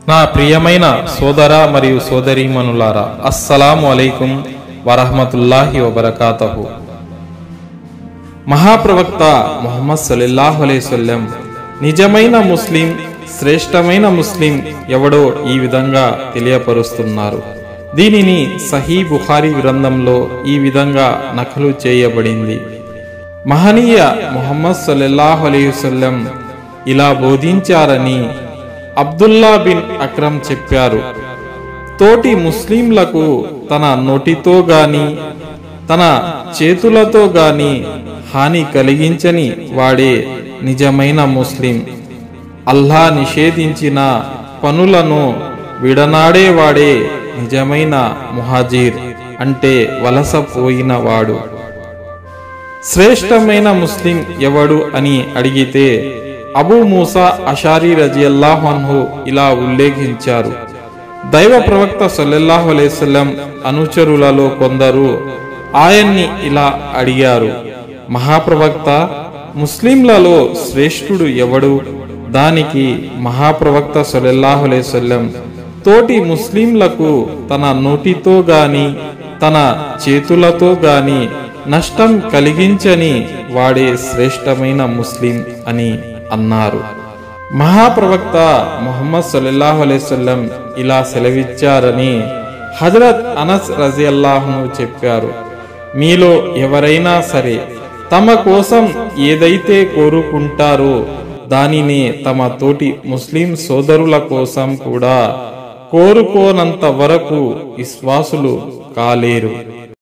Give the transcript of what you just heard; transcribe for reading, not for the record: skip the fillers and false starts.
నా ప్రియమైన సోదర మరియు సోదరీమణులారా, అస్సలాము అలైకుం వరహ్మతుల్లాహి వబరకాతుహు. మహాప్రవక్త ముహమ్మద్ సల్లల్లాహు అలైహి వసల్లం నిజమైన ముస్లిం, శ్రేష్టమైన ముస్లిం ఎవడో ఈ విధంగా తెలియపరుస్తున్నారు. దీనిని సహీ బుఖారీ గ్రంథంలో ఈ విధంగా నకలు చేయబడింది. మహనీయ ముహమ్మద్ సల్లల్లాహు అలైహి వసల్లం ఇలా బోధించారని అబ్దుల్లా బిన్ అక్రమ్ చెప్పారు. తోటి ముస్లింలకు తన నోటితో గాని తన చేతులతో గాని హాని కలిగించని వాడే నిజమైన ముస్లిం. అల్లా నిషేధించిన పనులను విడనాడేవాడే నిజమైన ముహాజిర్, అంటే వలసపోయిన వాడు. శ్రేష్టమైన ముస్లిం ఎవడు అని అడిగితే అబూ మూసా అషారీ రజియల్లాహు అన్హు ఇలా ఉల్లేఖించారు. దైవ ప్రవక్త సల్లల్లాహు అలైహి వసల్లం అనుచరులలో కొందరు ఆయన్ని ఇలా అడిగారు, మహాప్రవక్త, ముస్లింలలో శ్రేష్ఠుడు ఎవడు? దానికి మహాప్రవక్త సల్లల్లాహు అలైహి వసల్లం తోటి ముస్లింలకు తన నోటితో గాని తన చేతులతో గాని నష్టం కలిగించని వాడే శ్రేష్టమైన ముస్లిం అని అన్నారు. మహాప్రవక్త ముహమ్మద్ సల్లల్లాహు అలైహి వసల్లం ఇలా సెలవిచ్చారని హజరత్ అనస్ రజియల్లాహు చెప్పారు. మీలో ఎవరైనా సరే తమ కోసం ఏదైతే కోరుకుంటారో దానిని తమ తోటి ముస్లిం సోదరుల కోసం కూడా కోరుకోనంత వరకు విశ్వాసులు కాలేరు.